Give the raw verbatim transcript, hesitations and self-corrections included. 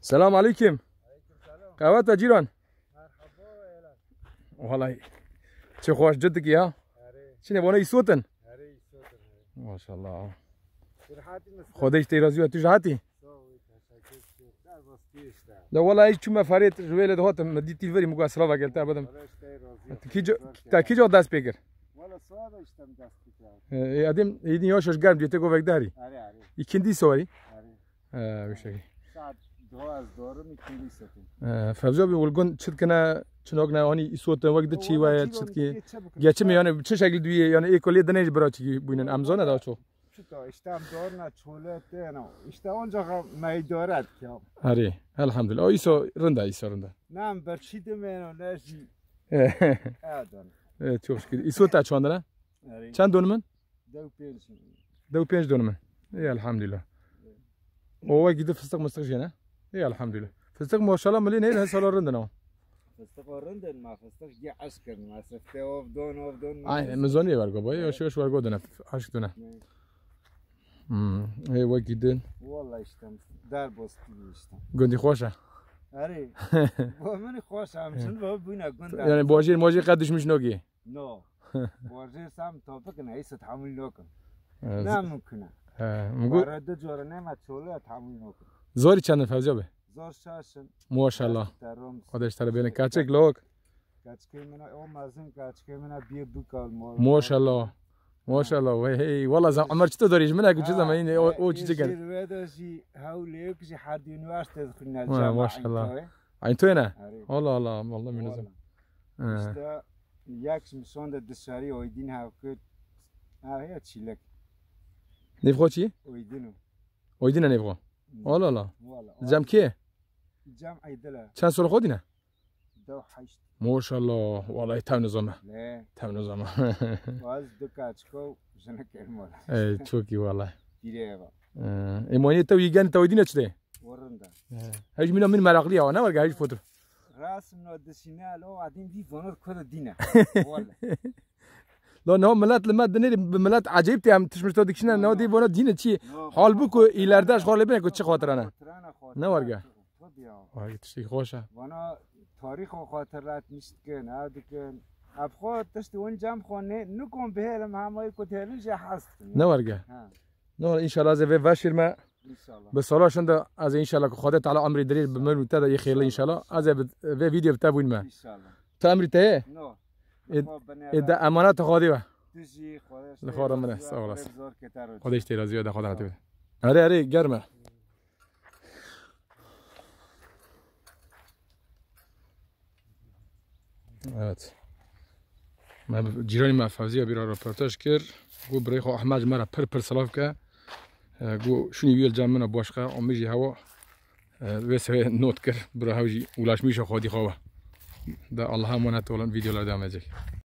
السلام عليكم. قهوة جيران. والله چه خوش جدك يا. شنو وانا يسوتن. ما شاء الله. خودش تيرازيو تجهاتي. لا والله ايش شو ما فريت جويل ده هات مدي تلفري مقا سلافا قلت بدم. كيجو كيجو داس بيكر. والله صعب اشتم داس بيكر. اي ادم يدي يوشش قلب جيتك وبقداري. يكندي سوري. اه وشي. دواز دورم يكندي ستون. فبزوبي والجون شد كنا شنوغنا هني يسوت وقت شيء ويا شد كي جاتشمي يعني بتشكل دوي يعني ايه كل دنيش براتشي بينن امزون هذا شو. İşte doğruna çölete yani işte onca meydorat ya. Ari, elhamdülillah. O iso rında iso rında. Nem berçidim yani nerji. Adam. Evet çok şükür. İso ta çandına? Ari. Çand dönümün? Dev penç. Dev penç dönümün. İyi elhamdülillah. O gidip fıstık mıstık jene. İyi elhamdülillah. Fıstık maşallah mali ne her salar rında ne? Fıstık rında ma fıstık ya aşkın ma sefte of don of don. Aynen mezoni var goba. Ya şu şu var godana aşk döne. Hmm, ey vakidin. Vallahi işte derbost işte. Gündi hoşa. Ari. Bu beni hoş amşın bu buna gündi. Yani bojir mojir kad düşmüş nogi. No. Bojir sam topuk ne ise tahammül yok. Ne mümkün. Ha, mugul. Arada jorane ma çole tahammül yok. Zor içen Fevzi abi. Zor şaşın. Maşallah. Kardeş tara beni kaçık lok. Kaç kemine o mazın kaç kemine bir bukal mor. Maşallah. Maşallah وهي والله زعما عمر شتو داريج منها قلت زعما يعني او تجي قال هذا شيء هاوليك شي حد يونيفرسيتي دخلنا ما شاء الله انتو هنا والله والله والله من زمان işte yakşım sonda dışarı oydin ha ki ha ya çilek نيفخو شي oydinu oydina نيفخو والله والله جام كي جام ايدلا كان سول خودينا دو حشت ما شاء الله والله تام نظامه لا تام نظامه واز دكاتشكو جنا كلمه اي تشوكي والله ديريبا اي موني تو يجان تو يدينا تشتي ورندا هاج من من مراقليه وانا ورقه هاج فوتر راس نو دسينال او قاعدين في فونر كل دينا والله لو نو ملات لما دني ملات عجيبتي هم تشمش تو ديكشنا نو دي فونر دينا چي حال بكو ilerdaش خاله بين كو چه خاطر انا نه ورقه واي تشي خوشه وانا تاریخ و خاطرات نیست که نه دیگه ابخو تشت اون جمع خونه نکن به هم همای کتلش هست نه ورگه نه ان شاء الله از و واشر ما ان شاء الله به صلاح شنده از ان شاء الله که خدا تعالی امر دلیل به من تدا یه خیلی ان شاء الله از و ویدیو بتابون ما ان شاء الله تا امر ته نو ادا امانت خودی و تجی خودش لخوار منه سوال است زور کتر خودش تیرا زیاد خدا نتوه اره اره گرمه Evet. Ben جیرانی ما فوزی بیرا رپورتاج کرد. گو برای خو احمد مرا پر پر سلاف که. گو شونی ویل جامعه باشکه آمیزی هوا. ویسه نوت کرد برای هوجی ولاش میشه خودی خواه. ده الله همونه تولن ویدیو لردم ازش.